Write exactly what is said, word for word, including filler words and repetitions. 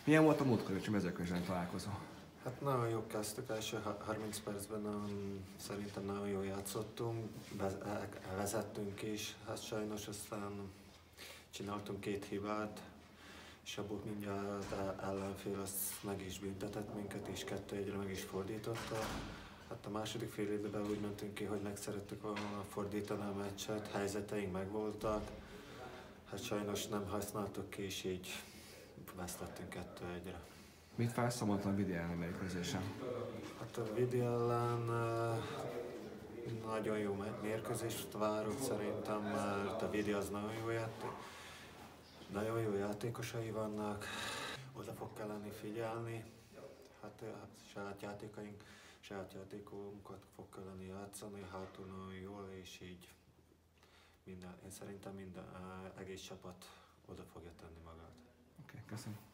Milyen volt a múltkor, hogy mezőközben találkozó? Hát nagyon jó kezdtük, első harminc percben nagyon, szerintem nagyon jól játszottunk, vezettünk is, hát sajnos aztán csináltunk két hibát, és abból mindjárt ellenfél azt meg is büntetett minket, és kettő egyre meg is fordította. Hát a második fél időben úgy mentünk ki, hogy meg szerettük volna fordítani a meccset, helyzeteink megvoltak, hát sajnos nem használtuk ki, és így vesztettünk kettő egyre. Mit vársz a Montlan Vidi elleni mérkőzésen? Hát a Vidi ellen nagyon jó mérkőzést várok szerintem, mert a Vidi az nagyon jó játék. Nagyon jó játékosai vannak, oda fog kelleni figyelni, hát a saját játékaink, saját játékunkat fog kelleni játszani, hátul nagyon jól, és így minden, én szerintem minden egész csapat oda fogja tenni magát. Oké, okay, köszönöm.